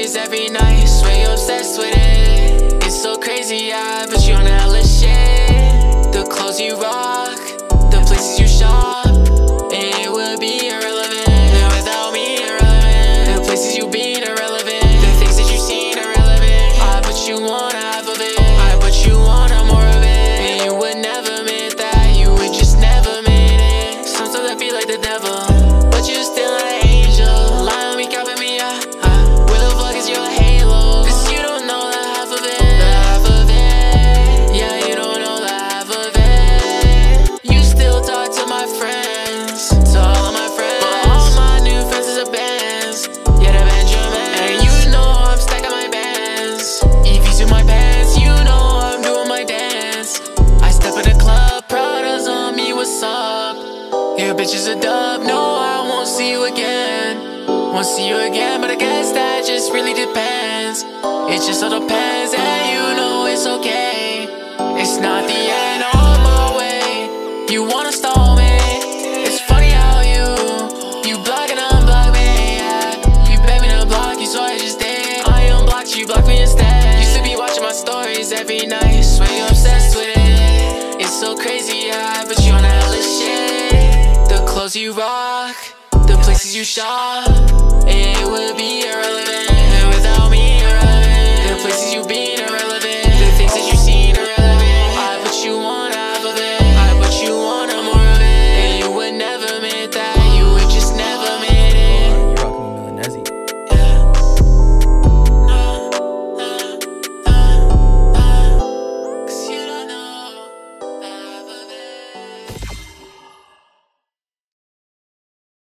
stories every night. Swear you're obsessed with it. It's so crazy, yeah, but you on hella shit. The clothes you rock, the places you shop, it would be irrelevant without me, irrelevant. The places you been, irrelevant. The things that you've seen, irrelevant. I put you on half of it, I put you on more of it. And you would never admit that, you would just never admit it. Sometimes I feel like the devil, but you're still an angel. Lie on me, copping me up. Where the fuck is your halo? Cause you don't know the half of it. The half of it. Yeah, you don't know the half of it. You still talk to my friends, to all of my friends, but all my new friends is a Benz. Yeah, the Benjamin. And you know I'm stacking my bands. EVs in my pants, you know I'm doing my dance. I step in the club, Prada's on me, what's up? Yeah, bitch is a dub, no, I won't see you again. Won't see you again, but I guess that just really depends. It just all depends, and you know it's okay. It's not the end, on my way. You wanna stall me? It's funny how you block and unblock me, yeah. You begged me to block you, so I just did. I unblocked you, blocked me instead. Used to be watching my stories every night. Swear you're obsessed with it. It's so crazy, yeah, but you on hella shit. The clothes you rock, the places you shop, it would be irrelevant without me, irrelevant. The places you've been, irrelevant.